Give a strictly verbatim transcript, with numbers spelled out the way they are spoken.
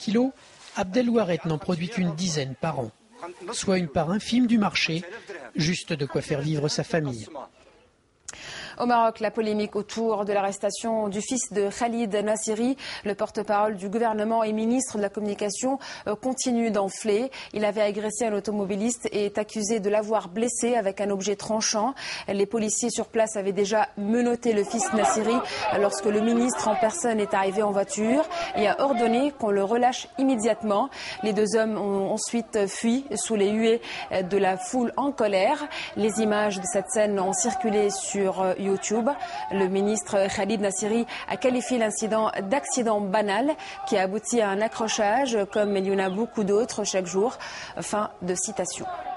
kilos, Abdelwaret n'en produit qu'une dizaine par an, soit une part infime du marché, juste de quoi faire vivre sa famille. Au Maroc, la polémique autour de l'arrestation du fils de Khalid Nassiri, le porte-parole du gouvernement et ministre de la Communication, continue d'enfler. Il avait agressé un automobiliste et est accusé de l'avoir blessé avec un objet tranchant. Les policiers sur place avaient déjà menotté le fils Nassiri lorsque le ministre en personne est arrivé en voiture et a ordonné qu'on le relâche immédiatement. Les deux hommes ont ensuite fui sous les huées de la foule en colère. Les images de cette scène ont circulé sur YouTube. Le ministre Khalid Nassiri a qualifié l'incident d'accident banal qui a abouti à un accrochage comme il y en a beaucoup d'autres chaque jour. Fin de citation.